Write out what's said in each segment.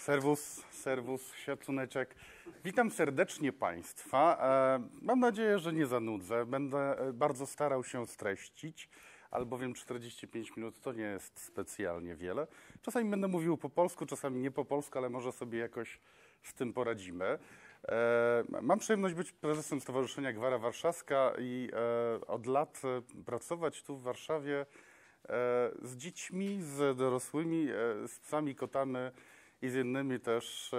Serwus, szacuneczek. Witam serdecznie Państwa. Mam nadzieję, że nie zanudzę. Będę bardzo starał się streścić, albowiem 45 minut to nie jest specjalnie wiele. Czasami będę mówił po polsku, czasami nie po polsku, ale może sobie jakoś z tym poradzimy. Mam przyjemność być prezesem Stowarzyszenia Gwara Warszawska i od lat pracować tu w Warszawie z dziećmi, z dorosłymi, z psami, kotami i z innymi też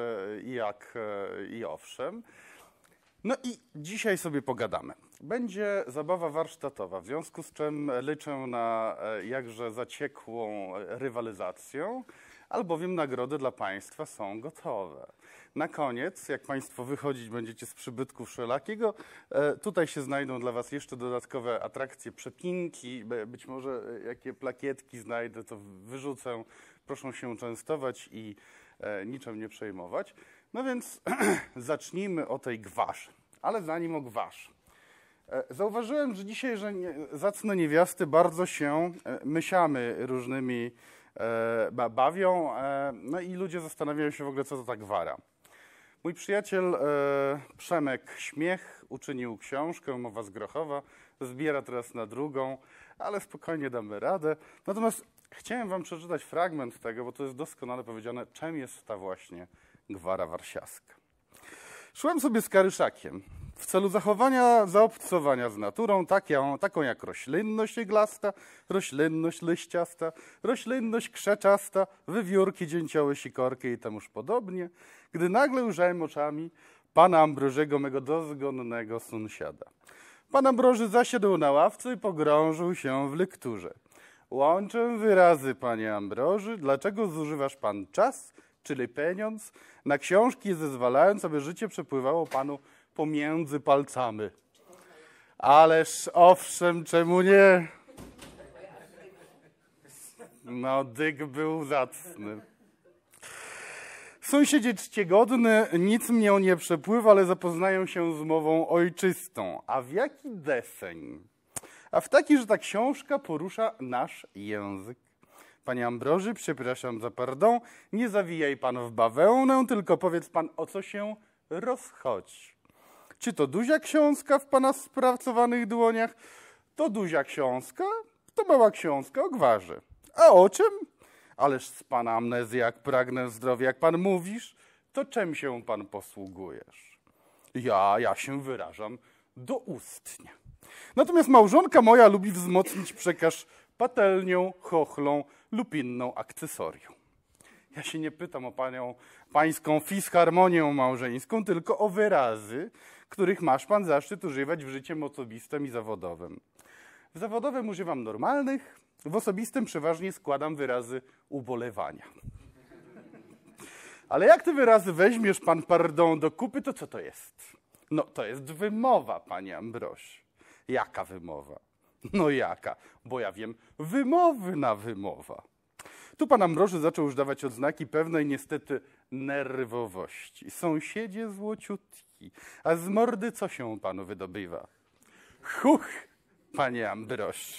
i owszem. No i dzisiaj sobie pogadamy. Będzie zabawa warsztatowa, w związku z czym liczę na jakże zaciekłą rywalizację, albowiem nagrody dla Państwa są gotowe. Na koniec, jak Państwo wychodzić będziecie z przybytku wszelakiego, tutaj się znajdą dla Was jeszcze dodatkowe atrakcje, przepinki, być może jakie plakietki znajdę, to wyrzucę. Proszę się częstować i niczym nie przejmować. No więc zacznijmy o tej gwarze. Ale zanim o gwarze. Zauważyłem, że dzisiaj, zacne niewiasty bardzo się mysiami różnymi bawią, no i ludzie zastanawiają się w ogóle, co to ta gwara. Mój przyjaciel Przemek Śmiech uczynił książkę, mowa z Grochowa, zbiera teraz na drugą, ale spokojnie damy radę. Natomiast chciałem wam przeczytać fragment tego, bo to jest doskonale powiedziane, czym jest ta właśnie gwara warsiawska. Szłem sobie z Karyszakiem w celu zachowania zaobcowania z naturą, taką jak roślinność iglasta, roślinność liściasta, roślinność krzeczasta, wywiórki, dzięcioły, sikorki i temuż podobnie, gdy nagle ujrzałem oczami pana Ambrożego, mego dozgonnego sąsiada. Pan Ambroży zasiadł na ławce i pogrążył się w lekturze. Łączę wyrazy, panie Ambroży, dlaczego zużywasz pan czas, czyli pieniądz, na książki, zezwalając, aby życie przepływało panu pomiędzy palcami. Ależ owszem, czemu nie? No, dyk był zacny. Sąsiedzie czciegodny, nic mnie nie przepływa, ale zapoznają się z mową ojczystą. A w jaki deseń? A w taki, że ta książka porusza nasz język. Panie Ambroży, przepraszam za pardon, nie zawijaj pan w bawełnę, tylko powiedz pan, o co się rozchodzi. Czy to duża książka w pana spracowanych dłoniach? To duża książka, to mała książka o gwarze. A o czym? Ależ z pana amnezji, jak pragnę zdrowia, jak pan mówisz, to czym się pan posługujesz? Ja się wyrażam doustnie. Natomiast małżonka moja lubi wzmocnić przekaz patelnią, chochlą lub inną akcesorią. Ja się nie pytam o pańską fisharmonię małżeńską, tylko o wyrazy, których masz pan zaszczyt używać w życiu osobistym i zawodowym. W zawodowym używam normalnych, w osobistym przeważnie składam wyrazy ubolewania. Ale jak te wyrazy weźmiesz, pan pardon, do kupy, to co to jest? No to jest wymowa, panie Ambroży. Jaka wymowa? No jaka? Bo ja wiem, wymowna wymowa. Tu pan Ambroży zaczął już dawać odznaki pewnej niestety nerwowości. Sąsiedzie złociutki, a z mordy co się panu wydobywa? Huch, panie Ambroży.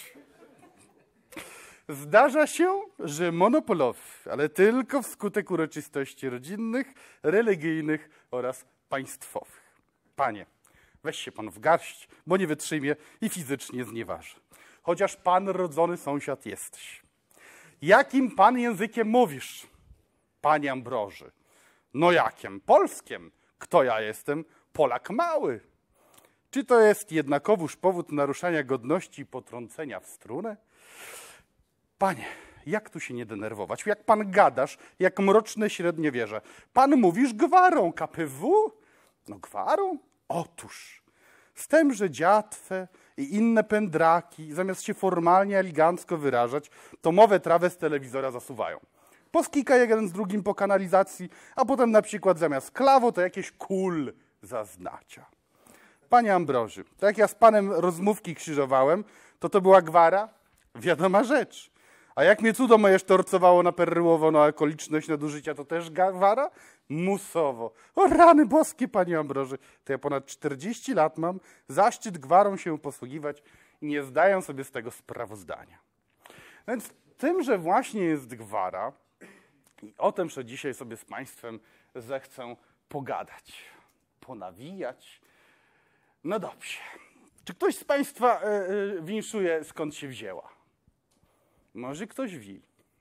Zdarza się, że monopolowy, ale tylko wskutek uroczystości rodzinnych, religijnych oraz państwowych. Panie, weź się pan w garść, bo nie wytrzymie i fizycznie znieważy. Chociaż pan rodzony sąsiad jesteś. Jakim pan językiem mówisz, panie Ambroży? No jakim? Polskiem. Kto ja jestem? Polak mały. Czy to jest jednakowoż powód naruszania godności i potrącenia w strunę? Panie, jak tu się nie denerwować? Jak pan gadasz, jak mroczne średniowieże. Pan mówisz gwarą, KPW? No gwarą? Otóż, z tym, że dziatwę i inne pędraki, zamiast się formalnie, elegancko wyrażać, to mowę trawę z telewizora zasuwają. Poskika jeden z drugim po kanalizacji, a potem na przykład zamiast klawo to jakieś kul zaznacza. Panie Ambroży, tak jak ja z panem rozmówki krzyżowałem, to była gwara? Wiadoma rzecz. A jak mnie cudo moje sztorcowało na perryłowo na okoliczność nadużycia, to też gwara? Musowo. O rany boskie, panie Ambroży, to ja ponad 40 lat mam, zaszczyt gwarą się posługiwać i nie zdaję sobie z tego sprawozdania. Więc tym, że właśnie jest gwara, I o tym, że dzisiaj sobie z Państwem zechcę pogadać, ponawijać. No dobrze. Czy ktoś z Państwa winszuje, skąd się wzięła? Może ktoś wie.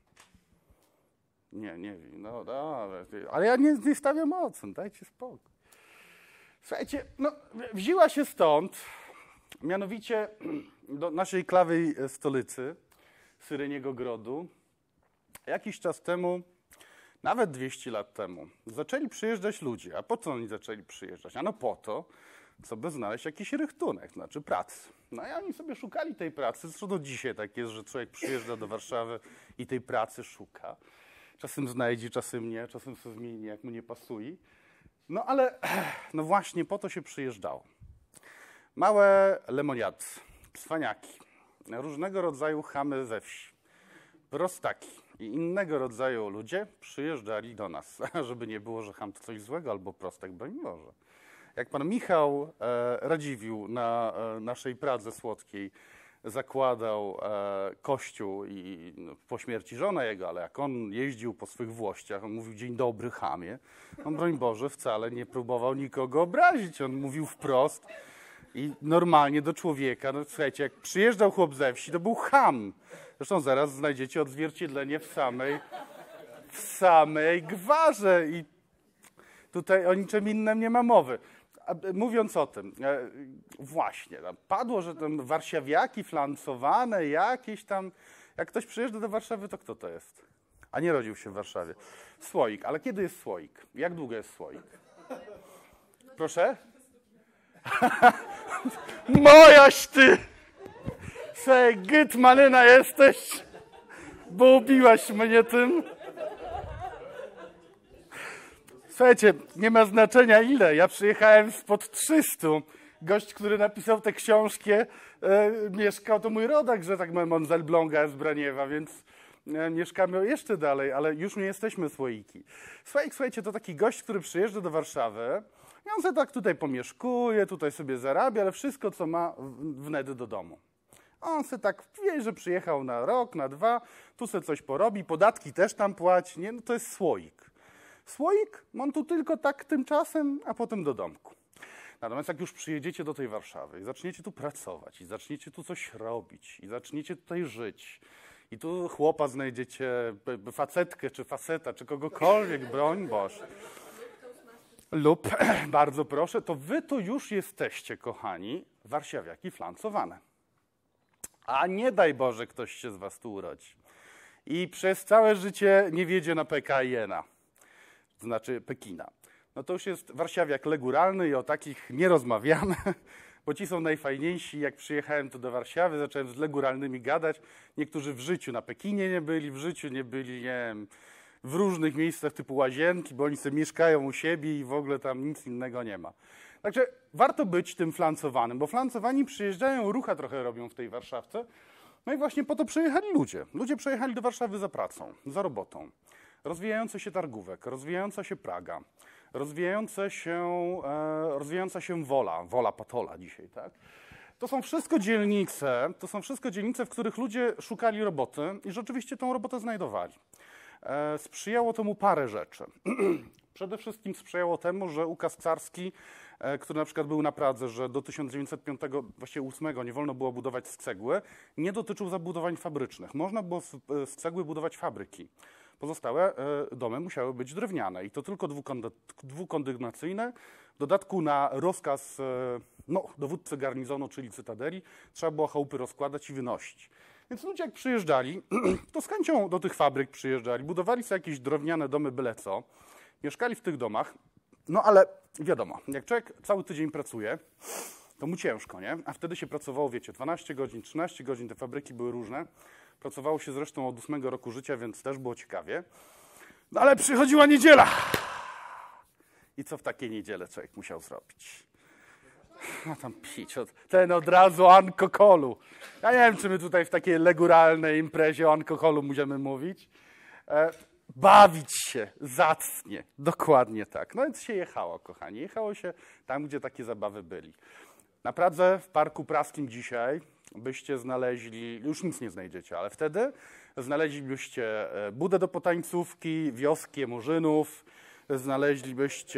Nie wie. No dobra. Ale ja nie stawiam ocen, dajcie spokój. Słuchajcie, no, wzięła się stąd, mianowicie do naszej klawej stolicy, Syreniego Grodu, jakiś czas temu, nawet 200 lat temu, zaczęli przyjeżdżać ludzie. A po co oni zaczęli przyjeżdżać? Ano po to, co by znaleźć jakiś rychtunek, znaczy pracy. No i oni sobie szukali tej pracy. Zresztą do dzisiaj tak jest, że człowiek przyjeżdża do Warszawy i tej pracy szuka. Czasem znajdzie, czasem nie, czasem się zmieni, jak mu nie pasuje. No ale no właśnie po to się przyjeżdżało. Małe lemoniady, cwaniaki, różnego rodzaju chamy ze wsi, prostaki i innego rodzaju ludzie przyjeżdżali do nas, żeby nie było, że cham to coś złego albo prostak, broń Boże. Jak pan Michał Radziwiłł na naszej Pradze Słodkiej zakładał kościół i po śmierci żona jego, ale jak on jeździł po swych włościach, on mówił dzień dobry chamie, on broń Boże wcale nie próbował nikogo obrazić, on mówił wprost i normalnie do człowieka. No słuchajcie, jak przyjeżdżał chłop ze wsi, to był cham. Zresztą zaraz znajdziecie odzwierciedlenie w samej gwarze i tutaj o niczym innym nie ma mowy. A mówiąc o tym, właśnie, padło, że tam warszawiaki flancowane, jakieś tam, jak ktoś przyjeżdża do Warszawy, to kto to jest? A nie rodził się w Warszawie. Słoik, ale kiedy jest słoik? Jak długo jest słoik? Proszę? Mojaś ty! Sej, gytmanyna jesteś, bo ubiłaś mnie tym. Słuchajcie, nie ma znaczenia ile. Ja przyjechałem spod 300. Gość, który napisał tę książkę, mieszkał, to mój rodak, że tak powiem, on z Elbląga, z Braniewa, więc mieszkamy jeszcze dalej, ale już nie jesteśmy słoiki. Słuchajcie, to taki gość, który przyjeżdża do Warszawy i on sobie tak tutaj pomieszkuje, tutaj sobie zarabia, ale wszystko, co ma, wnet do domu. On sobie tak wie, że przyjechał na rok, na 2, tu sobie coś porobi, podatki też tam płaci, nie? No to jest słoik. Słoik, on tu tylko tak tymczasem, a potem do domku. Natomiast jak już przyjedziecie do tej Warszawy i zaczniecie tu pracować, i zaczniecie tu coś robić, i zaczniecie tutaj żyć, i tu chłopa znajdziecie, facetkę, czy faceta, czy kogokolwiek, broń Boże, lub, bardzo proszę, to wy tu już jesteście, kochani, warszawiaki flancowane. A nie daj Boże, ktoś się z was tu urodzi. I przez całe życie nie wiedzie na PKN-a. To znaczy Pekina. No to już jest warszawiak leguralny i o takich nie rozmawiamy, bo ci są najfajniejsi. Jak przyjechałem tu do Warszawy, zacząłem z leguralnymi gadać. Niektórzy w życiu na Pekinie nie byli, w życiu nie byli, nie wiem, w różnych miejscach typu Łazienki, bo oni sobie mieszkają u siebie i w ogóle tam nic innego nie ma. Także warto być tym flancowanym, bo flancowani przyjeżdżają, rucha trochę robią w tej Warszawce. No i właśnie po to przyjechali ludzie. Ludzie przyjechali do Warszawy za pracą, za robotą. Rozwijający się Targówek, rozwijająca się Praga, rozwijająca się Wola Patola dzisiaj, tak? To są wszystko dzielnice, w których ludzie szukali roboty i rzeczywiście tą robotę znajdowali. Sprzyjało temu parę rzeczy. Przede wszystkim sprzyjało temu, że ukaz carski, który na przykład był na Pradze, że do 1905, właściwie 8 nie wolno było budować z cegły, nie dotyczył zabudowań fabrycznych. Można było z cegły budować fabryki. Pozostałe domy musiały być drewniane i to tylko dwukondygnacyjne. W dodatku na rozkaz dowódcy garnizonu, czyli cytadeli, trzeba było chałupy rozkładać i wynosić. Więc ludzie jak przyjeżdżali, to z chęcią do tych fabryk przyjeżdżali, budowali sobie jakieś drewniane domy byle co, mieszkali w tych domach, no ale wiadomo, jak człowiek cały tydzień pracuje, to mu ciężko, nie? A wtedy się pracowało, wiecie, 12 godzin, 13 godzin, te fabryki były różne. Pracowało się zresztą od 8 roku życia, więc też było ciekawie. No ale przychodziła niedziela. I co w takiej niedzielę człowiek musiał zrobić? No tam pić, ten od razu o alkoholu. Ja nie wiem, czy my tutaj w takiej leguralnej imprezie o alkoholu możemy mówić. Bawić się zacnie, dokładnie tak. No więc się jechało, kochani. Jechało się tam, gdzie takie zabawy byli. Na Pradze, w Parku Praskim dzisiaj, byście znaleźli, już nic nie znajdziecie, ale wtedy znaleźlibyście budę do potańcówki, wioskę Murzynów, znaleźlibyście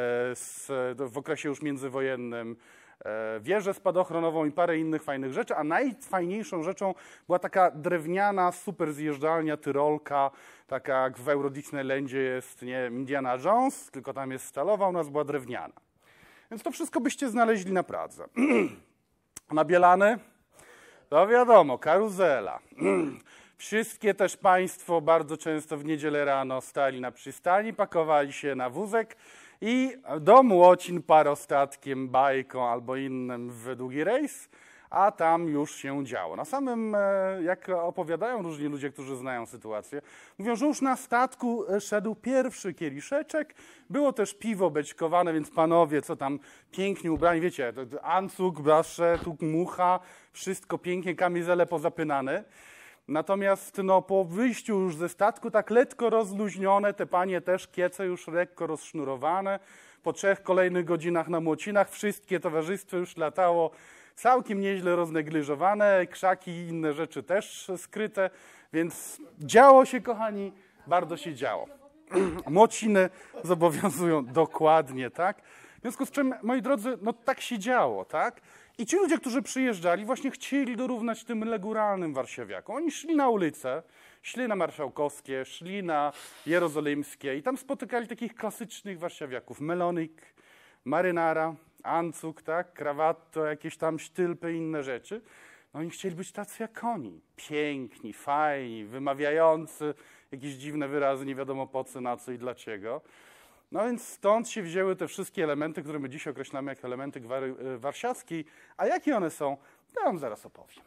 w okresie już międzywojennym wieżę spadochronową i parę innych fajnych rzeczy, a najfajniejszą rzeczą była taka drewniana, super zjeżdżalnia, tyrolka, taka jak w Euro Disneylandzie jest, nie Indiana Jones, tylko tam jest stalowa, u nas była drewniana. Więc to wszystko byście znaleźli na Pradze. Na Bielany? To wiadomo, karuzela. Wszystkie też państwo bardzo często w niedzielę rano stali na przystani, pakowali się na wózek i do Młocin parostatkiem, bajką albo innym w długi rejs, a tam już się działo. Na samym, jak opowiadają różni ludzie, którzy znają sytuację, mówią, że już na statku szedł pierwszy kieliszeczek, było też piwo beczkowane, więc panowie, co tam pięknie ubrani, wiecie, ancuk, brasze, tu mucha, wszystko pięknie, kamizele pozapynane. Natomiast no, po wyjściu już ze statku tak lekko rozluźnione, te panie też kiece już lekko rozsznurowane. Po 3 kolejnych godzinach na Młocinach wszystkie towarzystwo już latało całkiem nieźle roznegliżowane, krzaki i inne rzeczy też skryte, więc działo się, kochani, bardzo się działo. Młociny zobowiązują dokładnie, tak? W związku z czym, moi drodzy, no tak się działo, tak? I ci ludzie, którzy przyjeżdżali, właśnie chcieli dorównać tym leguralnym warszawiakom. Oni szli na ulicę, szli na Marszałkowskie, szli na Jerozolimskie i tam spotykali takich klasycznych warszawiaków. Melonik, marynara, ancuk, tak, krawatto, jakieś tam sztylpy i inne rzeczy. No oni chcieli być tacy jak oni. Piękni, fajni, wymawiający jakieś dziwne wyrazy, nie wiadomo po co, na co i dlaczego. No więc stąd się wzięły te wszystkie elementy, które my dziś określamy jako elementy gwary warszawskiej. A jakie one są, to ja wam zaraz opowiem.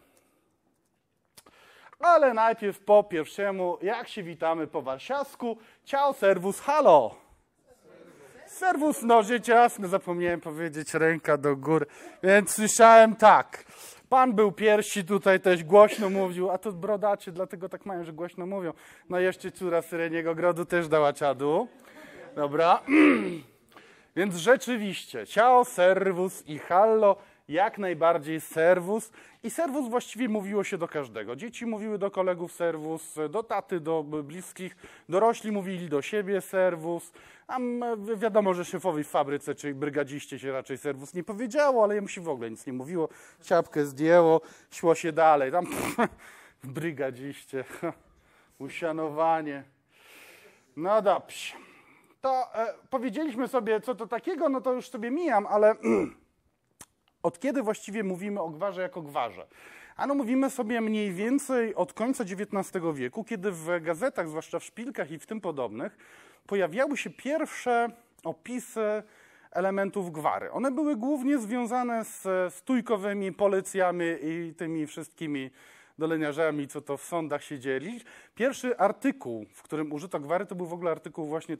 Ale najpierw po pierwszemu, jak się witamy po warszawsku. Ciao, servus, halo. Servus, no rzecz jasna, zapomniałem powiedzieć, ręka do góry. Więc słyszałem tak. Pan był pierwszy, tutaj też głośno mówił, a to brodacie, dlatego tak mają, że głośno mówią. No jeszcze córa Syreniego Grodu też dała czadu. Dobra, więc rzeczywiście, ciao, servus i hallo, jak najbardziej servus. I servus właściwie mówiło się do każdego. Dzieci mówiły do kolegów servus, do taty, do bliskich, dorośli mówili do siebie servus. A wiadomo, że szefowi w fabryce, czy brygadziście się raczej servus nie powiedziało, ale jemu się w ogóle nic nie mówiło. Ciapkę zdjęło, szło się dalej. Tam brygadziście, uszanowanie. No dobrze. To powiedzieliśmy sobie, co to takiego, no to już sobie mijam, ale od kiedy właściwie mówimy o gwarze jako gwarze? Ano mówimy sobie mniej więcej od końca XIX wieku, kiedy w gazetach, zwłaszcza w szpilkach i w tym podobnych, pojawiały się pierwsze opisy elementów gwary. One były głównie związane z stójkowymi policjami i tymi wszystkimi doleniarzami, co to w sądach siedzieli. Pierwszy artykuł, w którym użyto gwary, to był w ogóle artykuł właśnie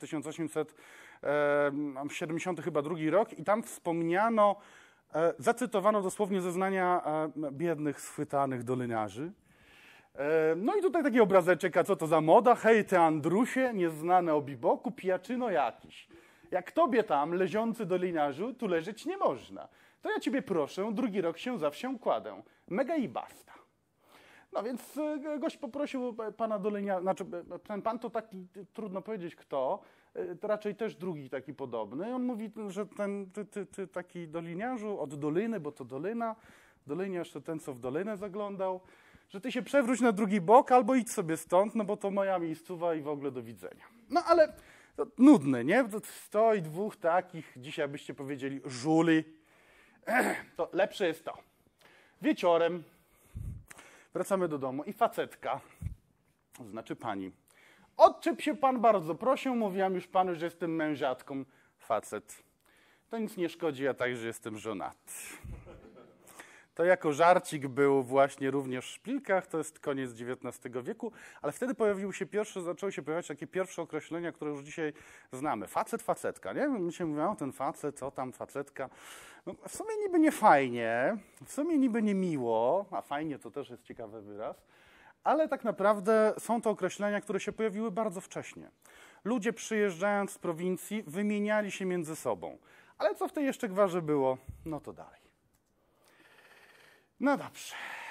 1870 chyba drugi rok i tam wspomniano, zacytowano dosłownie zeznania biednych, schwytanych doleniarzy. No i tutaj taki obrazeczek, a co to za moda? Hej, ty Andrusie, nieznane obiboku, pijaczyno jakiś. Jak tobie tam, leżący doleniarzu, tu leżeć nie można. To ja ciebie proszę, drugi rok się za wsią kładę. Mega i basta. No więc gość poprosił pana doleniarza, znaczy ten pan to taki, trudno powiedzieć kto, to raczej też drugi taki podobny. On mówi, że ten ty taki doliniarzu od doliny, bo to dolina, doliniarz to ten, co w dolinę zaglądał, że ty się przewróć na drugi bok albo idź sobie stąd, no bo to moja miejscowa i w ogóle do widzenia. No ale to nudne, nie? To 102 takich, dzisiaj byście powiedzieli żuli. To lepsze jest to. Wieczorem wracamy do domu i facetka, to znaczy pani. Odczep się pan bardzo, proszę, mówiłam już panu, że jestem mężatką. Facet. To nic nie szkodzi, ja także jestem żonaty. To jako żarcik był właśnie również w szpilkach, to jest koniec XIX wieku, ale wtedy zaczęły się pojawiać takie pierwsze określenia, które już dzisiaj znamy. Facet, facetka, nie? My się mówimy, o ten facet, co tam, facetka. No, w sumie niby nie fajnie, w sumie niby nie miło, a fajnie to też jest ciekawy wyraz, ale tak naprawdę są to określenia, które się pojawiły bardzo wcześnie. Ludzie przyjeżdżając z prowincji wymieniali się między sobą. Ale co w tej jeszcze gwarze było? No to dalej. No dobrze.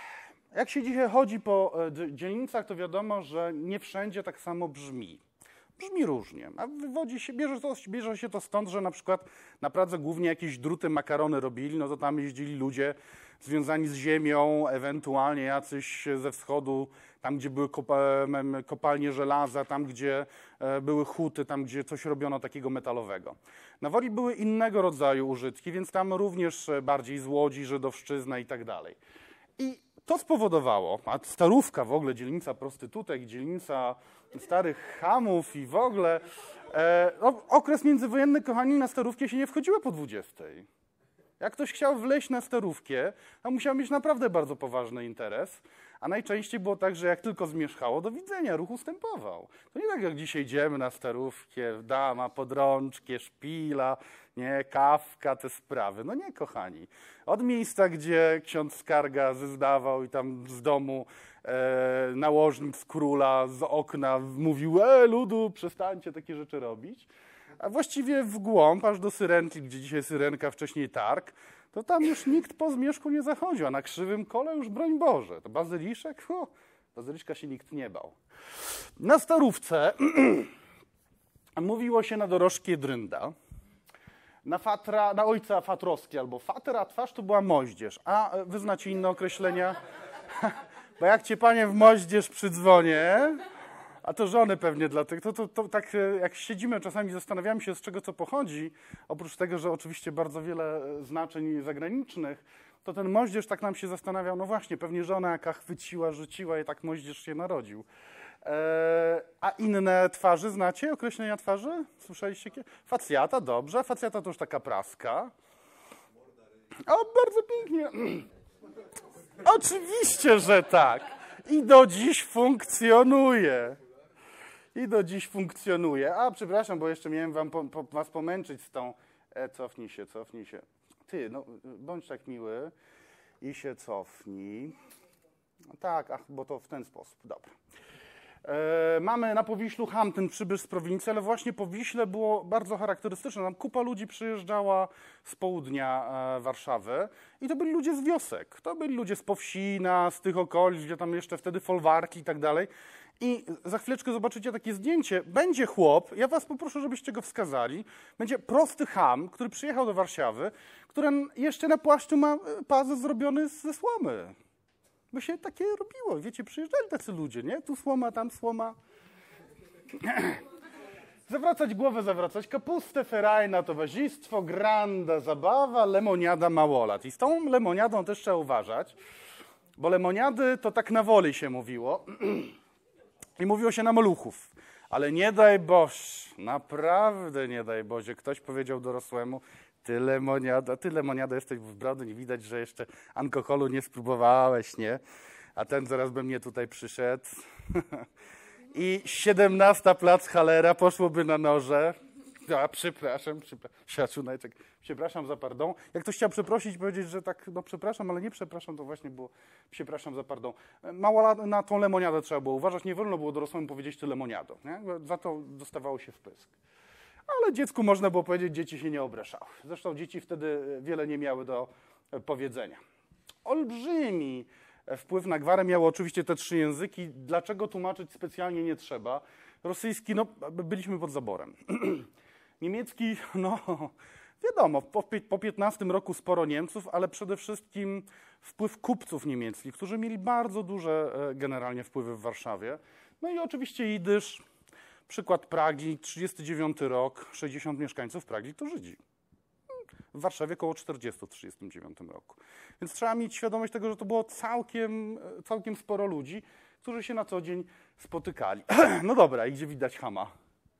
Jak się dzisiaj chodzi po dzielnicach, to wiadomo, że nie wszędzie tak samo brzmi. Brzmi różnie, a bierze się to stąd, że na przykład na Pradze głównie jakieś druty, makarony robili, no to tam jeździli ludzie związani z ziemią, ewentualnie jacyś ze wschodu, tam gdzie były kopalnie żelaza, tam gdzie były huty, tam gdzie coś robiono takiego metalowego. Na Woli były innego rodzaju użytki, więc tam również bardziej z Łodzi, Żydowszczyzna i tak dalej. I to spowodowało, a Starówka w ogóle, dzielnica prostytutek, dzielnica starych chamów i w ogóle, okres międzywojenny, kochani, na Starówkę się nie wchodziło po 20. Jak ktoś chciał wleźć na Starówkę, to musiał mieć naprawdę bardzo poważny interes, a najczęściej było tak, że jak tylko zmierzchało, do widzenia, ruch ustępował. To nie tak jak dzisiaj idziemy na Starówkę, dama, podrączkę, szpila, nie, kawka, te sprawy. No nie, kochani. Od miejsca, gdzie ksiądz skarga zeznawał i tam z domu nałożnik z króla z okna mówił: ludu, przestańcie takie rzeczy robić. A właściwie w głąb, aż do Syrenki, gdzie dzisiaj Syrenka, wcześniej targ, to tam już nikt po zmierzchu nie zachodził, a na Krzywym Kole już broń Boże. To bazyliszek? Bazyliszka się nikt nie bał. Na Starówce mówiło się na dorożkie drynda, na ojca fatrowski albo fater, a twarz to była moździerz. A wy znacie inne określenia? Bo jak cię, panie, w moździerz przydzwonię, a to żony pewnie dlatego, to tak jak siedzimy czasami zastanawiamy się, z czego to pochodzi, oprócz tego, że oczywiście bardzo wiele znaczeń zagranicznych, to ten moździerz tak nam się zastanawiał, no właśnie, pewnie żona jaka chwyciła, rzuciła i tak moździerz się narodził. A inne twarzy znacie? Określenia twarzy? Słyszeliście? Facjata, dobrze. Facjata to już taka praska. O, bardzo pięknie. Oczywiście, że tak. I do dziś funkcjonuje. A, przepraszam, bo jeszcze miałem was pomęczyć z tą... Cofnij się. Ty, no, bądź tak miły i się cofnij. Tak, bo to w ten sposób. Dobra. Mamy na Powiślu cham, ten przybysz z prowincji, ale właśnie po Wiśle było bardzo charakterystyczne. Tam kupa ludzi przyjeżdżała z południa Warszawy i to byli ludzie z wiosek. To byli ludzie z Powsina, z tych okolic, gdzie tam jeszcze wtedy folwarki i tak dalej. I za chwileczkę zobaczycie takie zdjęcie. Będzie chłop, ja was poproszę, żebyście go wskazali. Będzie prosty cham, który przyjechał do Warszawy, który jeszcze na płaszczu ma pas zrobiony ze słomy. Bo się takie robiło, wiecie, przyjeżdżali tacy ludzie, nie? Tu słoma, tam słoma. Zawracać głowę, kapustę ferajna, towarzystwo, granda, zabawa, lemoniada, małolat. I z tą lemoniadą też trzeba uważać, bo lemoniady to tak na Woli się mówiło i mówiło się na maluchów. Ale nie daj Boże, naprawdę nie daj Boże, ktoś powiedział dorosłemu: ty lemoniada jesteś w brodu, nie widać, że jeszcze alkoholu nie spróbowałeś, nie? A ten zaraz by mnie tutaj przyszedł. I 17 plac Halera poszłoby na noże. A, przepraszam, szacuneczek, przepraszam za pardon. Jak ktoś chciał przeprosić, powiedzieć, że tak, no przepraszam, ale nie przepraszam, to właśnie było przepraszam za pardon. Mało na tą lemoniadę trzeba było uważać, nie wolno było dorosłemu powiedzieć ty lemoniado, nie? Za to dostawało się w pysk. Ale dziecku można było powiedzieć, dzieci się nie obraszały. Zresztą dzieci wtedy wiele nie miały do powiedzenia. Olbrzymi wpływ na gwarę miały oczywiście te 3 języki. Dlaczego tłumaczyć specjalnie nie trzeba. Rosyjski, no byliśmy pod zaborem. Niemiecki, no wiadomo, po 15 roku sporo Niemców, ale przede wszystkim wpływ kupców niemieckich, którzy mieli bardzo duże generalnie wpływy w Warszawie. No i oczywiście jidysz. Przykład Pragi, 39 rok, 60 mieszkańców Pragi to Żydzi. W Warszawie około 40 w 1939 roku. Więc trzeba mieć świadomość tego, że to było całkiem sporo ludzi, którzy się na co dzień spotykali. No dobra, i gdzie widać chama?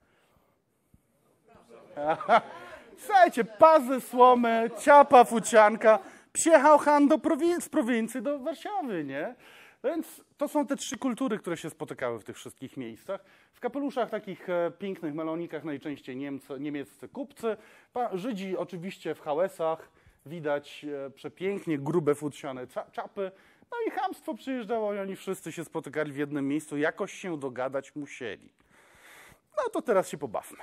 Słuchajcie, pazy, słomy, ciapa, fucianka. Przyjechał Han z prowincji do Warszawy, nie? Więc to są te 3 kultury, które się spotykały w tych wszystkich miejscach. W kapeluszach, takich pięknych melonikach najczęściej niemieccy kupcy. Żydzi oczywiście w hałesach. Widać przepięknie grube futrzane czapy. No i chamstwo przyjeżdżało i oni wszyscy się spotykali w jednym miejscu. Jakoś się dogadać musieli. No to teraz się pobawmy.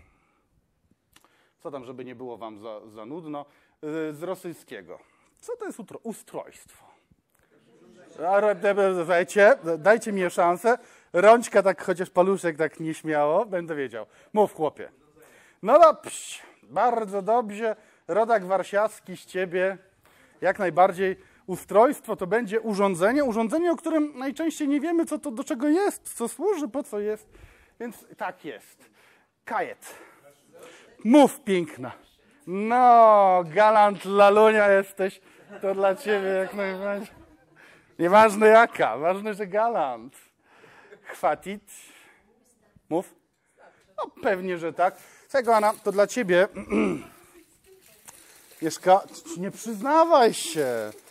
Co tam, żeby nie było wam za nudno. Z rosyjskiego. Co to jest ustrojstwo? Słuchajcie, dajcie mi szansę. Rączka tak, chociaż paluszek tak nieśmiało, będę wiedział. Mów, chłopie. No dobrze, bardzo dobrze. Rodak warsiawski z ciebie, jak najbardziej. Ustrojstwo to będzie urządzenie, o którym najczęściej nie wiemy, co to do czego jest, co służy, po co jest. Więc tak jest. Kajet. Mów, piękna. No, galant lalunia jesteś, to dla ciebie jak najbardziej. Nieważne jaka, ważne, że galant. Chwatit. Mów. No pewnie, że tak. Tego, Anna, to dla ciebie. Mieszka, nie przyznawaj się.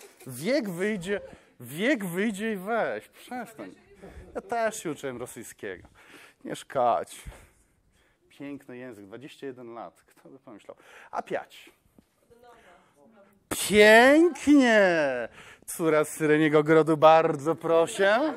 Wiek wyjdzie i weź. Przestań. Ja też się uczyłem rosyjskiego. Nie szkać. Piękny język, 21 lat. Kto by pomyślał? A piać. Pięknie! Córa z Syreniego Grodu, bardzo proszę.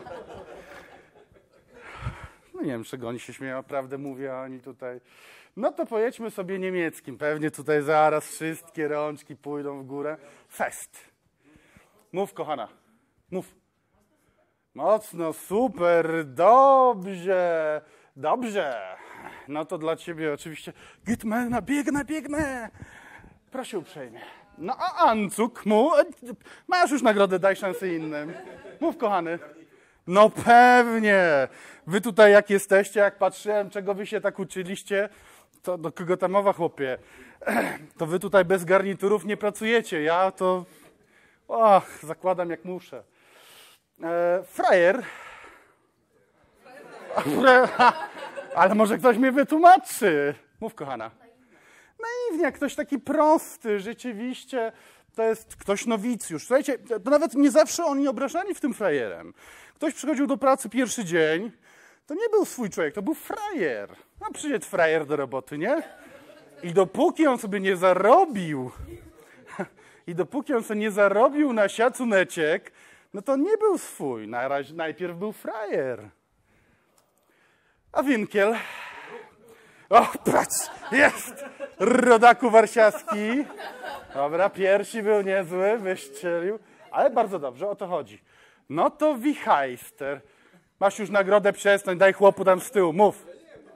No nie wiem, czego oni się śmieją, prawdę mówię, a oni tutaj... No to pojedźmy sobie niemieckim. Pewnie tutaj zaraz wszystkie rączki pójdą w górę. Fest. Mów, kochana. Mów. Mocno, super, dobrze. Dobrze. No to dla ciebie oczywiście. Gitmana, biegnę. Proszę uprzejmie. No a Ancuk mu, masz już nagrodę, daj szansę innym. Mów, kochany. No pewnie. Wy tutaj jak jesteście, jak patrzyłem, czego wy się tak uczyliście, to do kogo ta mowa, chłopie? To wy tutaj bez garniturów nie pracujecie. Ja to zakładam jak muszę. Frajer. Ale może ktoś mnie wytłumaczy. Mów, kochana. Naiwnie, ktoś taki prosty, rzeczywiście, to jest ktoś nowicjusz. Słuchajcie, to nawet nie zawsze oni obrażali w tym frajerem. Ktoś przychodził do pracy pierwszy dzień, to nie był swój człowiek, to był frajer. No przyszedł frajer do roboty, nie? I dopóki on sobie nie zarobił na siacuneczek, no to nie był swój. Najpierw był frajer. A Winkiel... O, patrz, jest! Rodaku warsiawski. Dobra, piersi był niezły, wyszczelił, ale bardzo dobrze, o to chodzi. No to wichajster. Masz już nagrodę, przestań, daj chłopu tam z tyłu, mów.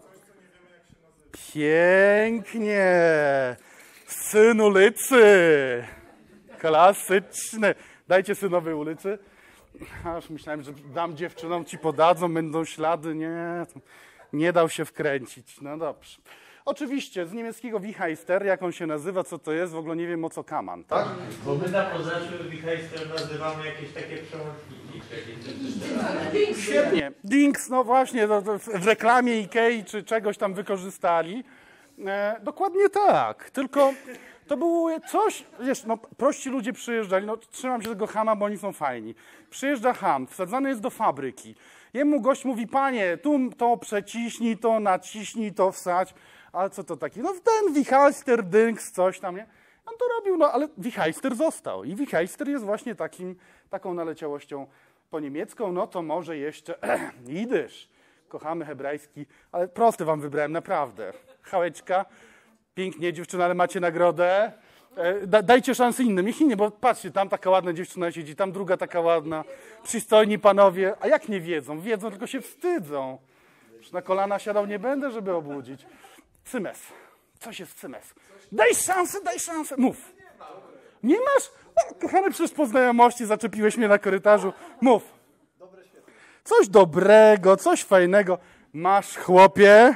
Pięknie. Syn ulicy. Klasyczny. Dajcie synowej ulicy. Aż myślałem, że dam dziewczynom, ci podadzą, będą ślady. Nie dał się wkręcić. No dobrze. Oczywiście, z niemieckiego Wichajster, jak on się nazywa, co to jest, w ogóle nie wiem o co kaman, tak? Bo my na Poznaniu Wichajster nazywamy jakieś takie przełączniki. Świetnie. Dings, no właśnie, w reklamie Ikei czy czegoś tam wykorzystali. Dokładnie tak, tylko to było coś, wiesz, no prości ludzie przyjeżdżali, no trzymam się tego chama, bo oni są fajni. Przyjeżdża ham, wsadzany jest do fabryki. Jemu gość mówi, panie, tu to przeciśnij, to naciśnij, to wsadź. Ale co to taki? No ten Wichajster, Dings, coś tam, nie? On to robił, no ale Wichajster został. I Wichajster jest właśnie taką naleciałością po niemiecką, no to może jeszcze jidysz. Kochamy hebrajski, ale prosty wam wybrałem, naprawdę. Chałeczka, pięknie dziewczyna, ale macie nagrodę. Dajcie szansę innym, niech inni, bo patrzcie, tam taka ładna dziewczyna siedzi, tam druga taka ładna, przystojni panowie, a jak nie wiedzą? Wiedzą, tylko się wstydzą. Już na kolana siadał nie będę, żeby obudzić. Cymes. Coś jest cymes. Daj szansę, mów. Nie masz? O, kochany, przecież po znajomości zaczepiłeś mnie na korytarzu. Mów. Coś dobrego, coś fajnego. Masz, chłopie.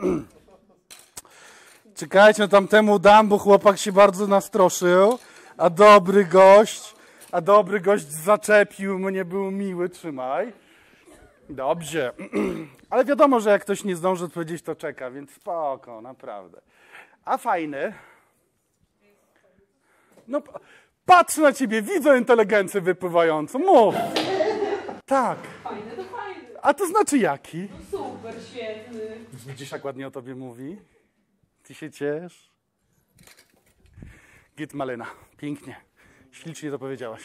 Czekajcie, no tamtemu dam, bo chłopak się bardzo nastroszył. A dobry gość zaczepił mnie, był miły, trzymaj. Dobrze. Ale wiadomo, że jak ktoś nie zdąży odpowiedzieć, to czeka, więc spoko, naprawdę. A fajny? No, patrz na ciebie, widzę inteligencję wypływającą. Mów. Tak. Fajny to fajny. A to znaczy jaki? No super, świetny. Widzisz, jak ładnie o tobie mówi? Ty się ciesz? Git Malena. Pięknie. Ślicznie to powiedziałaś.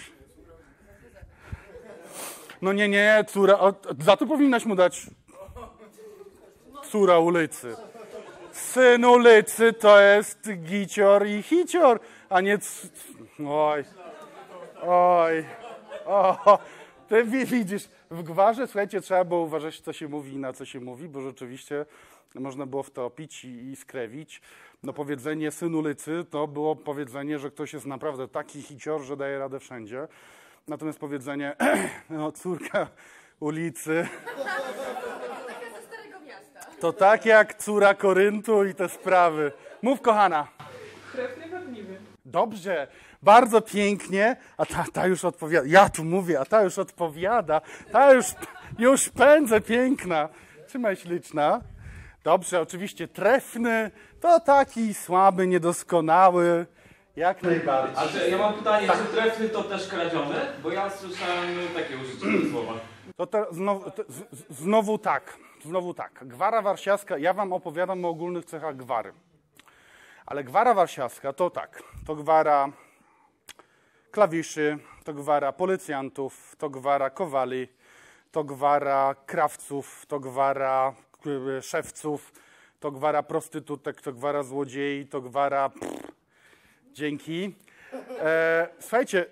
No nie, córa. Za to powinnaś mu dać córa ulicy. Syn ulicy to jest gicior i hicior, a nie... Oj. Ty widzisz, w gwarze, słuchajcie, trzeba było uważać, co się mówi i na co się mówi, bo rzeczywiście można było wtopić i skrewić. No powiedzenie synu Lycy to było powiedzenie, że ktoś jest naprawdę taki hicior, że daje radę wszędzie. Natomiast powiedzenie, no córka ulicy, to tak jak córa Koryntu i te sprawy. Mów, kochana. Trefny, wadliwy. Dobrze, bardzo pięknie, a ta już odpowiada. Ja tu mówię, a ta już odpowiada. Ta już pędzę, piękna. Trzymaj śliczna. Dobrze, oczywiście trefny, to taki słaby, niedoskonały, jak najbardziej. Ale ja mam pytanie, czy trefny to też kradziony? Bo ja słyszałem takie użycie słowa. Znowu tak. Gwara warsiawska, ja wam opowiadam o ogólnych cechach gwary. Ale gwara warsiawska to tak, to gwara klawiszy, to gwara policjantów, to gwara kowali, to gwara krawców, to gwara szewców, to gwara prostytutek, to gwara złodziei, to gwara... Dzięki. Słuchajcie,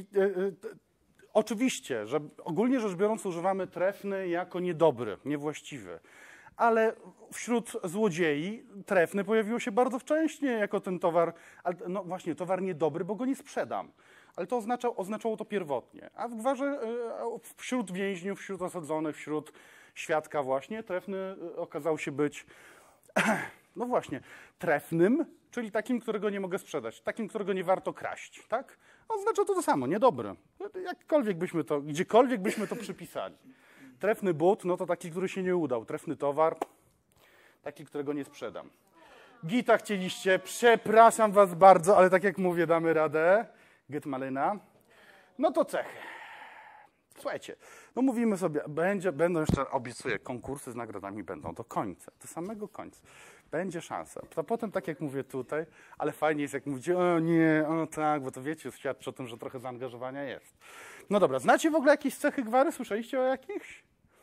oczywiście, że ogólnie rzecz biorąc używamy trefny jako niedobry, niewłaściwy. Ale wśród złodziei trefny pojawiło się bardzo wcześnie jako ten towar, no właśnie, towar niedobry, bo go nie sprzedam. Ale to oznaczało to pierwotnie. A w gwarze wśród więźniów, wśród osadzonych, wśród świadka właśnie trefny okazał się być, no właśnie, trefnym, czyli takim, którego nie mogę sprzedać, takim, którego nie warto kraść, tak? Oznacza to samo, niedobry. Gdziekolwiek byśmy to przypisali. Trefny but, no to taki, który się nie udał. Trefny towar, taki, którego nie sprzedam. Gita chcieliście, przepraszam was bardzo, ale tak jak mówię, damy radę. Git malina. No to cechy. Słuchajcie, no mówimy sobie, będą jeszcze, obiecuję, konkursy z nagrodami będą do końca, do samego końca. Będzie szansa. To potem, tak jak mówię tutaj, ale fajnie jest, jak mówicie, o nie, o tak, bo to wiecie, świadczy o tym, że trochę zaangażowania jest. No dobra, znacie w ogóle jakieś cechy gwary? Słyszeliście o jakichś?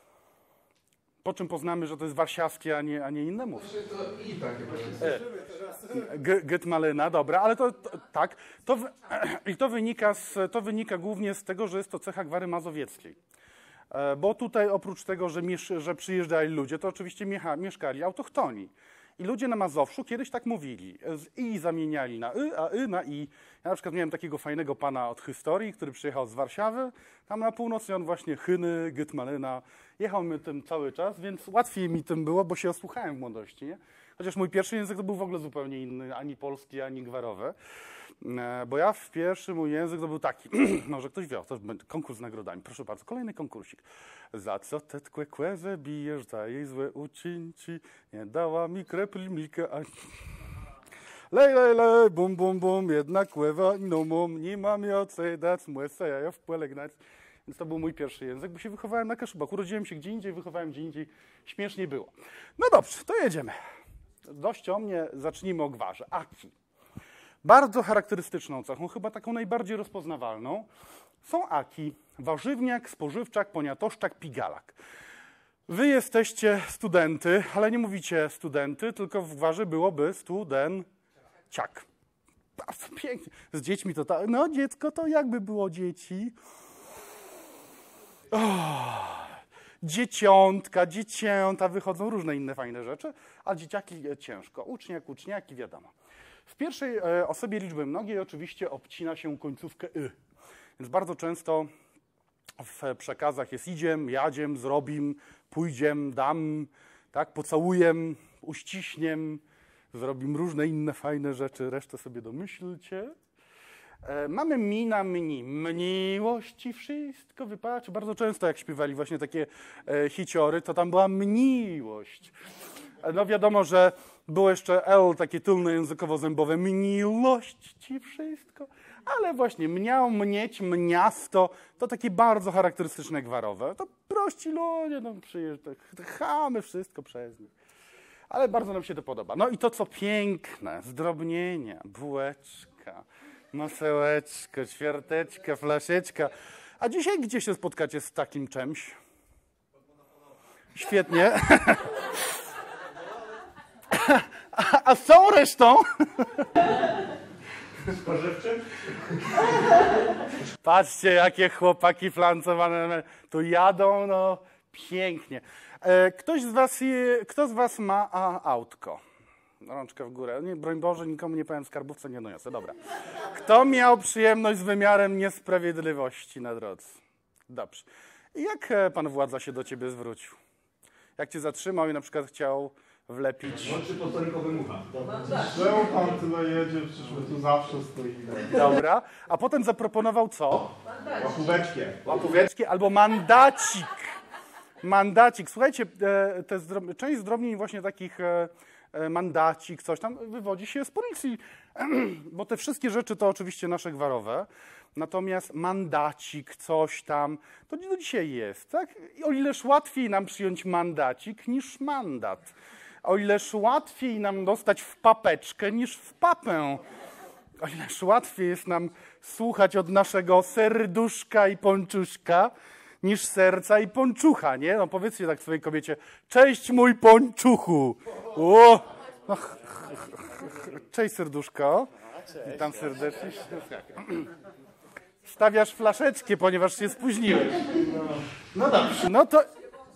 Po czym poznamy, że to jest warsiawskie, a nie inne? Mów. To i takie Git malina, dobra, ale tak. To wynika głównie z tego, że jest to cecha gwary mazowieckiej. Bo tutaj oprócz tego, że przyjeżdżali ludzie, to oczywiście mieszkali autochtoni. I ludzie na Mazowszu kiedyś tak mówili. Z i zamieniali na a na i. Ja na przykład miałem takiego fajnego pana od historii, który przyjechał z Warszawy, tam na północ, i on właśnie Hyny, Git malina. Jechał mi tym cały czas, więc łatwiej mi tym było, bo się osłuchałem w młodości. Nie? Chociaż mój pierwszy język to był w ogóle zupełnie inny, ani polski, ani gwarowy. Bo ja w pierwszy mój język to był taki, może ktoś wie, to będzie konkurs z nagrodami. Proszę bardzo, kolejny konkursik. Za co te tkłe zabijesz, za jej złe uczynki, nie dała mi krepli mlika, ani... Lej, bum, bum, bum, jedna kłewa, no mum, nie mam ja co dać, muesa ja w płele gnać. Więc to był mój pierwszy język, bo się wychowałem na Kaszubach. Urodziłem się gdzie indziej, wychowałem gdzie indziej. Śmiesznie było. No dobrze, to jedziemy. Dość o mnie, zacznijmy o gwarze. Aki. Bardzo charakterystyczną cechą, chyba taką najbardziej rozpoznawalną, są aki. Warzywniak, spożywczak, poniatoszczak, pigalak. Wy jesteście studenty, ale nie mówicie studenty, tylko w gwarze byłoby studenciak. Bardzo pięknie. Z dziećmi to tak. No dziecko to jakby było dzieci. Dziecięta, wychodzą różne inne fajne rzeczy, a dzieciaki ciężko. Uczniaki, wiadomo. W pierwszej osobie liczby mnogiej oczywiście obcina się końcówkę y. Więc bardzo często w przekazach jest idziem, jadziem, zrobim, pójdziem, dam, tak, pocałujem, uściśniem, zrobim różne inne fajne rzeczy, resztę sobie domyślcie. Mamy mi na mni, mniłości wszystko wypaczy. Bardzo często jak śpiewali właśnie takie hiciory, to tam była mniłość. No wiadomo, że było jeszcze L, takie tylne językowo-zębowe, mniłość ci wszystko. Ale właśnie mniał, mnieć, mniasto, to takie bardzo charakterystyczne gwarowe. To prości ludzie, no chamy wszystko przez nich. Ale bardzo nam się to podoba. No i to, co piękne, zdrobnienia, bułeczka, masełeczko, ćwiarteczka, flaszeczka. A dzisiaj gdzie się spotkacie z takim czymś? Świetnie. A z całą resztą? Spożywczym? Patrzcie, jakie chłopaki flancowane tu jadą, no pięknie. Kto z was ma autko? Rączkę w górę. Nie, broń Boże, nikomu nie powiem, skarbówce nie doniosę. Dobra. Kto miał przyjemność z wymiarem niesprawiedliwości na drodze? Dobrze. I jak pan władza się do ciebie zwrócił? Jak cię zatrzymał i na przykład chciał wlepić... Łączy posterunkowy wymucha. Czemu pan tyle jedzie? Przecież my tu zawsze stoimy. Dobra. A potem zaproponował co? Łapóweczkę. Łapóweczki albo mandacik. Mandacik. Słuchajcie, część zdrobnień właśnie takich mandacik, coś tam wywodzi się z policji, bo te wszystkie rzeczy to oczywiście nasze gwarowe, natomiast mandacik, coś tam, to do dzisiaj jest, tak? I o ileż łatwiej nam przyjąć mandacik niż mandat. O ileż łatwiej nam dostać w papeczkę niż w papę. O ileż łatwiej jest nam słuchać od naszego serduszka i ponczuszka niż serca i ponczucha, nie? No powiedzcie tak swojej kobiecie, cześć mój ponczuchu. O! No, cześć serduszko. Witam serdecznie. Stawiasz flaszeczkę, ponieważ się spóźniłeś. No dobrze. No to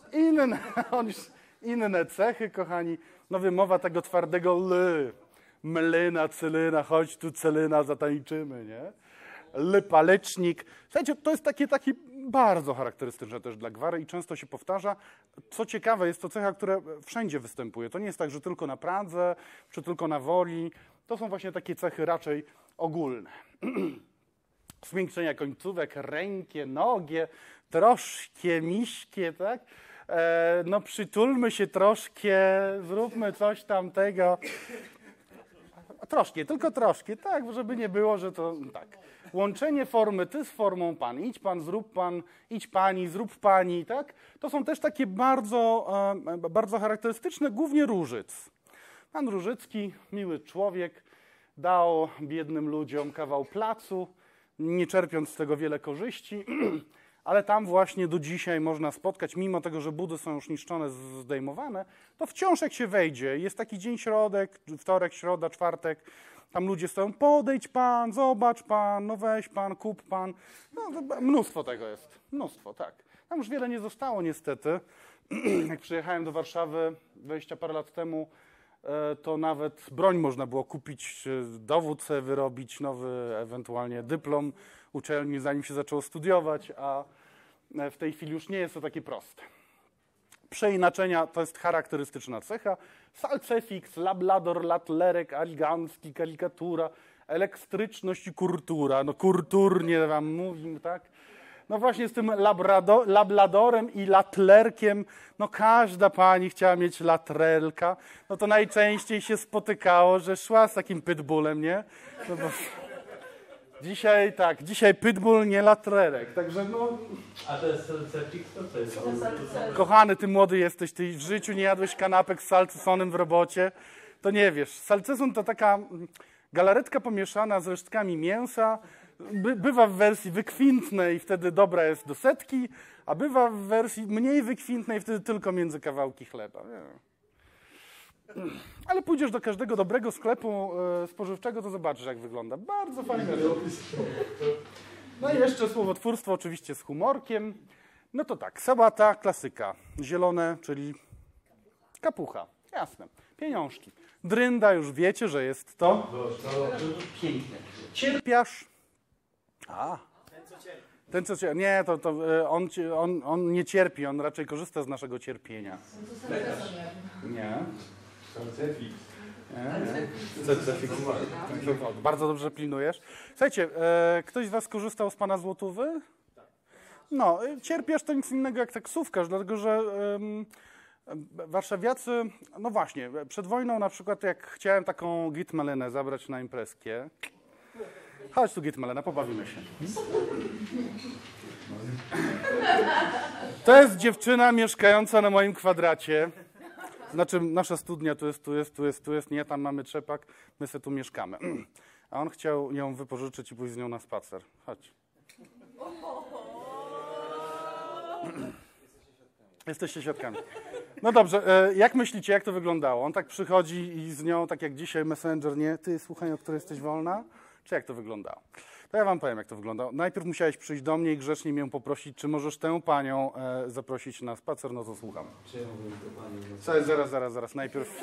inne cechy, kochani. No wymowa tego twardego l. Mlyna, cylyna, chodź tu Celyna, zatańczymy, nie? Palecznik. Słuchajcie, to jest takie bardzo charakterystyczne też dla gwary i często się powtarza. Co ciekawe, jest to cecha, która wszędzie występuje. To nie jest tak, że tylko na Pradze, czy tylko na Woli. To są właśnie takie cechy raczej ogólne. Zmiękczenia końcówek, rękie, nogie, troszkę miśkie, tak? No przytulmy się troszkę, zróbmy coś tamtego. Troszkę, tylko troszkę, tak, żeby nie było, że to tak. Łączenie formy ty z formą pan. Idź pan, zrób pan, idź pani, zrób pani, tak? To są też takie bardzo charakterystyczne, głównie Różyc. Pan Różycki, miły człowiek, dał biednym ludziom kawał placu, nie czerpiąc z tego wiele korzyści, ale tam właśnie do dzisiaj można spotkać, mimo tego, że budy są już niszczone, zdejmowane, to wciąż jak się wejdzie, jest taki dzień środek, wtorek, środa, czwartek, tam ludzie stoją, podejdź pan, zobacz pan, no weź pan, kup pan. No, mnóstwo tego jest, mnóstwo, tak. Tam już wiele nie zostało niestety. Jak przyjechałem do Warszawy 20 parę lat temu, to nawet broń można było kupić, dowód sobie wyrobić, nowy ewentualnie dyplom uczelni, zanim się zaczęło studiować, a w tej chwili już nie jest to takie proste. Przeinaczenia to jest charakterystyczna cecha. Salcefix, lablador, latlerek, aligancki, kalikatura, elektryczność i kultura. No kulturnie wam mówimy, tak? No właśnie z tym labladorem i latlerkiem, no każda pani chciała mieć latrelka, no to najczęściej się spotykało, że szła z takim pitbullem, nie? No bo dzisiaj pitbull, nie latrelek, także no... A to jest salcefix, to jest? Kochany, ty młody jesteś, ty w życiu nie jadłeś kanapek z salcesonem w robocie, to nie wiesz. Salceson to taka galaretka pomieszana z resztkami mięsa, bywa w wersji wykwintnej, wtedy dobra jest do setki, a bywa w wersji mniej wykwintnej, wtedy tylko między kawałki chleba. Ale pójdziesz do każdego dobrego sklepu spożywczego, to zobaczysz, jak wygląda. Bardzo fajne. No i jeszcze słowotwórstwo oczywiście z humorkiem. No to tak, sałata, klasyka. Zielone, czyli kapucha. Jasne. Pieniążki. Drynda, już wiecie, że jest to piękne. Cierpiasz. Ten, co cierpi. Nie, on nie cierpi, on raczej korzysta z naszego cierpienia. Nie. Salcefix. Bardzo dobrze pilnujesz. Słuchajcie, ktoś z was korzystał z pana złotówy? No, cierpiesz to nic innego jak taksówkarz, dlatego że warszawiacy, no właśnie, przed wojną na przykład jak chciałem taką Gitmelenę zabrać na imprezkę, chodź tu Gitmelena, pobawimy się. To jest dziewczyna mieszkająca na moim kwadracie. Znaczy, nasza studnia tu jest, nie, tam mamy trzepak, my sobie tu mieszkamy. A on chciał ją wypożyczyć i pójść z nią na spacer. Chodź. Jesteście świadkami. No dobrze, jak myślicie, jak to wyglądało? On tak przychodzi i z nią, tak jak dzisiaj Messenger, nie? Ty, słuchaj, o której jesteś wolna? Czy jak to wyglądało? To ja wam powiem, jak to wyglądało. Najpierw musiałeś przyjść do mnie i grzecznie mnie poprosić, czy możesz tę panią zaprosić na spacer, no to słucham. Czy ja mówię do pani? Zaraz. Najpierw...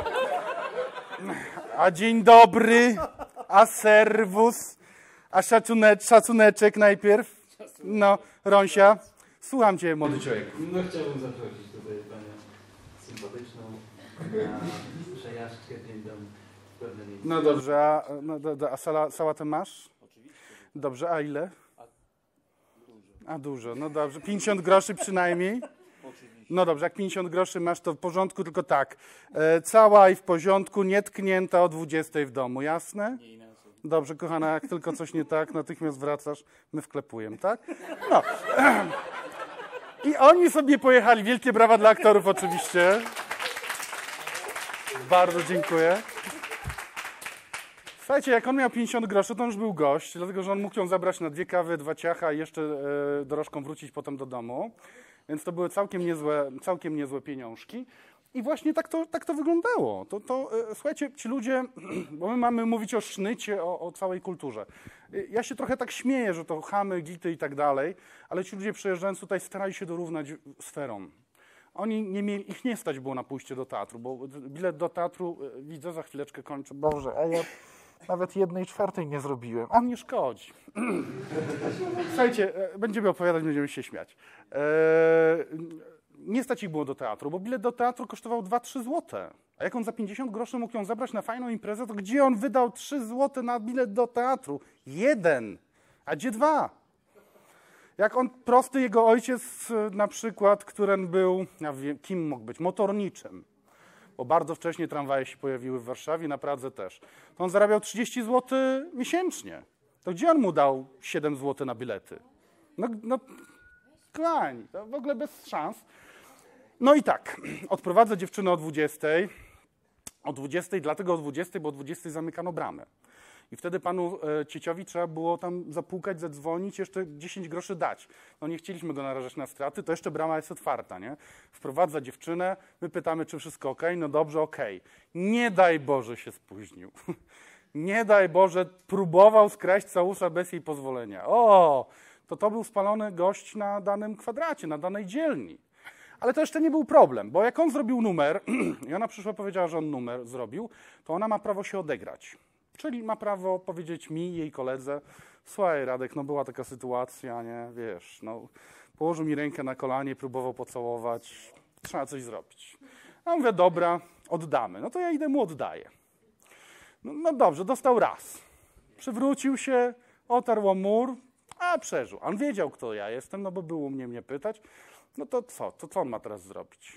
A dzień dobry, a serwus, a szacuneczek najpierw. No, Rąsia, słucham cię, młody człowiek. No chciałbym zaprosić tutaj panią sympatyczną na przejażdżkę dzień dobry w pewne miejsce. No dobrze, a sałatę masz? Oczywiście. Dobrze, a ile? A dużo, no dobrze. 50 groszy przynajmniej? No dobrze, jak 50 groszy masz, to w porządku, tylko tak. Cała i w porządku, nietknięta o 20 w domu, jasne? Dobrze, kochana, jak tylko coś nie tak, natychmiast wracasz, my wklepujemy, tak? No. I oni sobie pojechali. Wielkie brawa dla aktorów oczywiście. Bardzo dziękuję. Słuchajcie, jak on miał 50 groszy, to on już był gość, dlatego że on mógł ją zabrać na 2 kawy, 2 ciacha i jeszcze dorożką wrócić potem do domu. Więc to były całkiem niezłe pieniążki. I właśnie tak to wyglądało. Słuchajcie, ci ludzie, bo my mamy mówić o sznycie, o całej kulturze. Ja się trochę tak śmieję, że to chamy, gity i tak dalej, ale ci ludzie przyjeżdżając tutaj starali się dorównać sferom. Oni nie mieli, ich nie stać było na pójście do teatru, bo bilet do teatru, widzę, za chwileczkę kończę. Boże, a ja nawet 1/4 nie zrobiłem. A nie szkodzi. Słuchajcie, będziemy opowiadać, będziemy się śmiać. Nie stać ich było do teatru, bo bilet do teatru kosztował 2-3 złote. A jak on za 50 groszy mógł ją zabrać na fajną imprezę, to gdzie on wydał 3 złote na bilet do teatru? 1, a gdzie 2? Jak on, prosty jego ojciec na przykład, którym był, ja wiem, kim mógł być, motorniczym, bo bardzo wcześnie tramwaje się pojawiły w Warszawie, na Pradze też, to on zarabiał 30 zł miesięcznie. To gdzie on mu dał 7 zł na bilety? No klań, to w ogóle bez szans. No i tak, odprowadzę dziewczynę o 20. O 20, dlatego o 20, bo o 20 zamykano bramę. I wtedy panu cieciowi trzeba było tam zapukać, zadzwonić, jeszcze 10 groszy dać. No nie chcieliśmy go narażać na straty, to jeszcze brama jest otwarta, nie? Wprowadza dziewczynę, my pytamy, czy wszystko okej? No dobrze, okej. Nie daj Boże się spóźnił. Nie daj Boże, próbował skraść całusa bez jej pozwolenia. O, to był spalony gość na danym kwadracie, na danej dzielni. Ale to jeszcze nie był problem, bo jak on zrobił numer i ona przyszła, powiedziała, że on numer zrobił, to ona ma prawo się odegrać. Czyli ma prawo powiedzieć mi, jej koledze, słuchaj Radek, no była taka sytuacja, nie, wiesz, no położył mi rękę na kolanie, próbował pocałować, trzeba coś zrobić. A ja mówię, dobra, oddamy. No to ja idę mu oddaję. No dobrze, dostał raz. Przywrócił się, otarł o mur, a przeżył. On wiedział, kto ja jestem, no bo było mnie pytać. No to co? To co on ma teraz zrobić?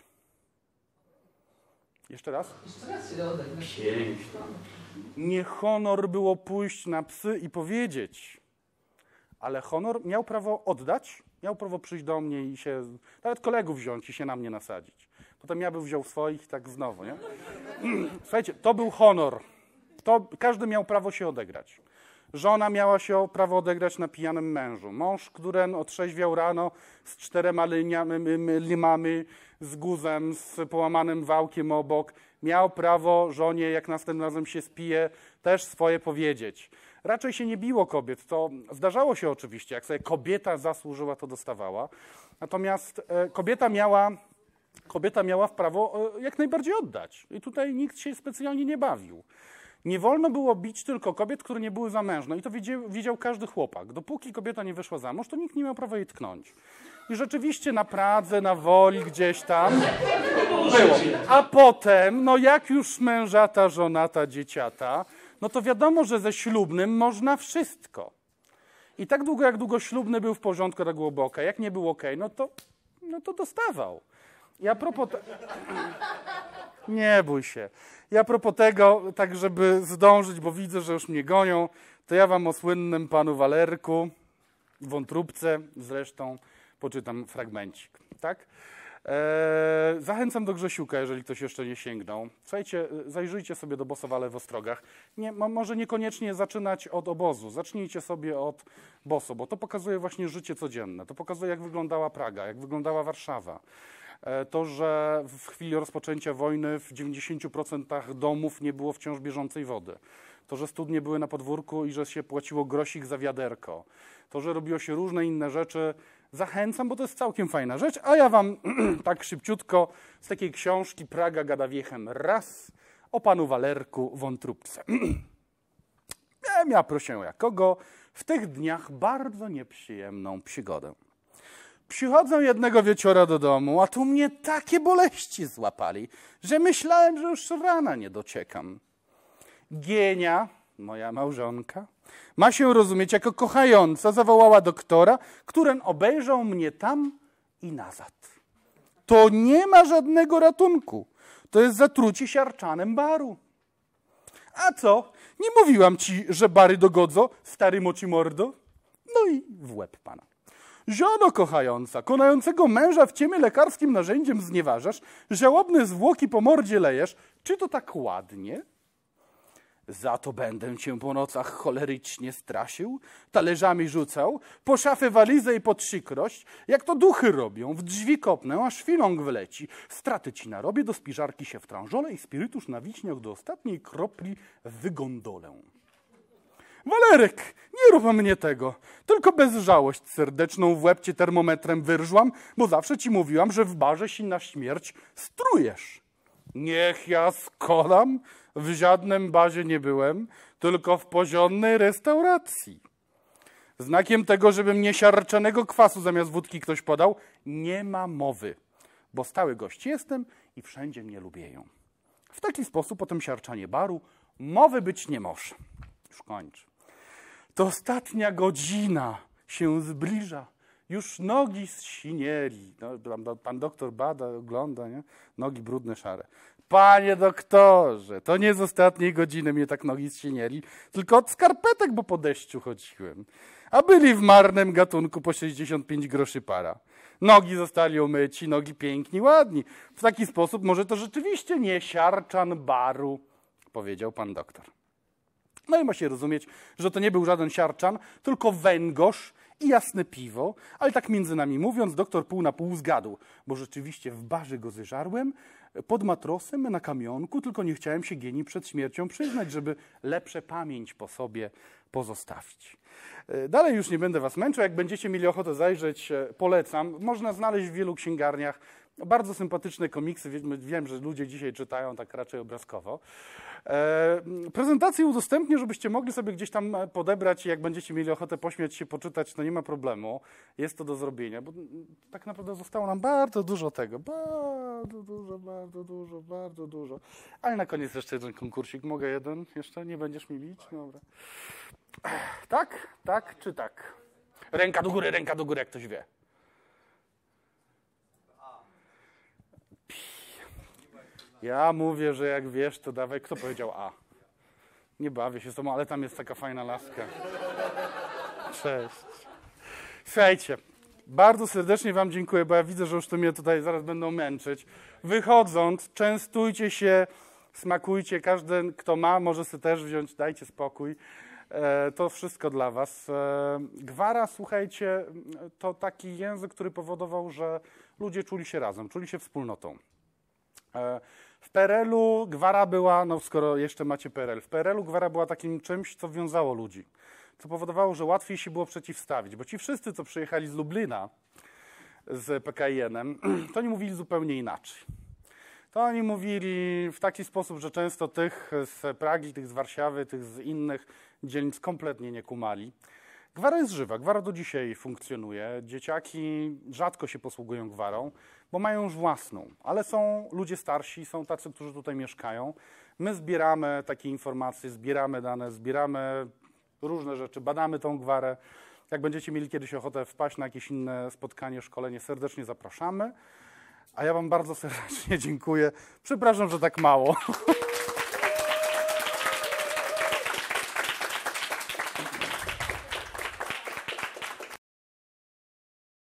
Jeszcze raz? Jeszcze raz się odegrać. Pięknie. Nie honor było pójść na psy i powiedzieć, ale honor miał prawo oddać, miał prawo przyjść do mnie i się, nawet kolegów wziąć i się na mnie nasadzić. Potem ja bym wziął swoich i tak znowu, nie? Słuchajcie, to był honor. To każdy miał prawo się odegrać. Żona miała się prawo odegrać na pijanym mężu. Mąż, który otrzeźwiał rano z 4 limami, z guzem, z połamanym wałkiem obok, miał prawo żonie, jak następnym razem się spije, też swoje powiedzieć. Raczej się nie biło kobiet. To zdarzało się oczywiście. Jak sobie kobieta zasłużyła, to dostawała. Natomiast kobieta miała prawo jak najbardziej oddać. I tutaj nikt się specjalnie nie bawił. Nie wolno było bić tylko kobiet, które nie były zamężne. I to wiedział każdy chłopak. Dopóki kobieta nie wyszła za mąż, to nikt nie miał prawa jej tknąć. I rzeczywiście na Pradze, na Woli, gdzieś tam było. A potem, no jak już mężata, żonata, dzieciata, no to wiadomo, że ze ślubnym można wszystko. I tak długo, jak długo ślubny był w porządku, tak byłoby okej. Jak nie był okej, no to dostawał. I a propos... Nie bój się. I a propos tego, tak żeby zdążyć, bo widzę, że już mnie gonią, to ja wam o słynnym panu Walerku, wątróbce zresztą, poczytam fragmencik. Tak? Zachęcam do Grzesiuka, jeżeli ktoś jeszcze nie sięgnął. Słuchajcie, zajrzyjcie sobie do Bosowale w Ostrogach. Może niekoniecznie zaczynać od obozu. Zacznijcie sobie od Boso, bo to pokazuje właśnie życie codzienne. To pokazuje, jak wyglądała Praga, jak wyglądała Warszawa. To, że w chwili rozpoczęcia wojny w 90% domów nie było wciąż bieżącej wody. to, że studnie były na podwórku i że się płaciło grosik za wiaderko, to, że robiło się różne inne rzeczy, zachęcam, bo to jest całkiem fajna rzecz, a ja wam tak szybciutko z takiej książki Praga gada wiechem raz o panu Walerku Wątróbce. Miałem ja, proszę jakogo, w tych dniach bardzo nieprzyjemną przygodę. Przychodzę jednego wieczora do domu, a tu mnie takie boleści złapali, że myślałem, że już rana nie dociekam. Gienia, moja małżonka, ma się rozumieć jako kochająca, zawołała doktora, który obejrzał mnie tam i nazad. To nie ma żadnego ratunku. To jest zatrucie siarczanem baru. A co? Nie mówiłam ci, że bary dogodzą, stary moci mordo? No i w łeb pana. Żono kochająca, konającego męża w ciemie lekarskim narzędziem znieważasz, żałobne zwłoki po mordzie lejesz. Czy to tak ładnie? Za to będę cię po nocach cholerycznie straszył, talerzami rzucał, po szafę walizę i po trzykrość, jak to duchy robią, w drzwi kopnę, aż filong wyleci. Straty ci narobię, do spiżarki się wtrążolę i spirytusz na wiśniach do ostatniej kropli wygondolę. Walerek, nie rób mnie tego, tylko bez żałość serdeczną w łeb cię termometrem wyrżłam, bo zawsze ci mówiłam, że w barze się na śmierć strujesz. Niech ja skolam, w żadnym barze nie byłem, tylko w porządnej restauracji. Znakiem tego, żeby mnie siarczanego kwasu zamiast wódki ktoś podał, nie ma mowy, bo stały gość jestem i wszędzie mnie lubieją. W taki sposób potem siarczanie baru mowy być nie może. Już kończę. To ostatnia godzina się zbliża. Już nogi zsinieli. No, pan doktor bada, ogląda, nie? Nogi brudne, szare. Panie doktorze, to nie z ostatniej godziny mnie tak nogi zsinieli, tylko od skarpetek, bo po deszczu chodziłem. A byli w marnym gatunku po 65 groszy para. Nogi zostali umyci, nogi piękni, ładni. W taki sposób może to rzeczywiście nie siarczan baru, powiedział pan doktor. No i ma się rozumieć, że to nie był żaden siarczan, tylko węgorz i jasne piwo, ale tak między nami mówiąc, doktor pół na pół zgadł, bo rzeczywiście w barze go zeżarłem, pod matrosem na kamionku, tylko nie chciałem się Gieni przed śmiercią przyznać, żeby lepsze pamięć po sobie pozostawić. Dalej już nie będę was męczył, jak będziecie mieli ochotę zajrzeć, polecam. Można znaleźć w wielu księgarniach bardzo sympatyczne komiksy, wiem, że ludzie dzisiaj czytają tak raczej obrazkowo. Prezentację udostępnię, żebyście mogli sobie gdzieś tam podebrać i jak będziecie mieli ochotę pośmiać się, poczytać, to nie ma problemu. Jest to do zrobienia, bo tak naprawdę zostało nam bardzo dużo tego. Bardzo dużo. Ale na koniec jeszcze jeden konkursik. Mogę jeden? Jeszcze nie będziesz mi bić? Dobra. Tak? Tak czy tak? Ręka do góry, jak ktoś wie. Ja mówię, że jak wiesz, to dawaj. Kto powiedział A? Nie bawię się z tobą, ale tam jest taka fajna laska. Cześć. Słuchajcie, bardzo serdecznie wam dziękuję, bo ja widzę, że już to mnie tutaj zaraz będą męczyć. Wychodząc, częstujcie się, smakujcie. Każdy, kto ma, może sobie też wziąć. Dajcie spokój. To wszystko dla was. Gwara, słuchajcie, to taki język, który powodował, że ludzie czuli się razem, czuli się wspólnotą. W PRL-u gwara była, no skoro jeszcze macie PRL, w PRL-u gwara była takim czymś, co wiązało ludzi. Co powodowało, że łatwiej się było przeciwstawić, bo ci wszyscy, co przyjechali z Lublina z PKN-em, to oni mówili zupełnie inaczej. To oni mówili w taki sposób, że często tych z Pragi, tych z Warszawy, tych z innych dzielnic kompletnie nie kumali. Gwara jest żywa, gwara do dzisiaj funkcjonuje. Dzieciaki rzadko się posługują gwarą, bo mają już własną, ale są ludzie starsi, są tacy, którzy tutaj mieszkają. My zbieramy takie informacje, zbieramy dane, zbieramy różne rzeczy, badamy tą gwarę. Jak będziecie mieli kiedyś ochotę wpaść na jakieś inne spotkanie, szkolenie, serdecznie zapraszamy. A ja wam bardzo serdecznie dziękuję. Przepraszam, że tak mało.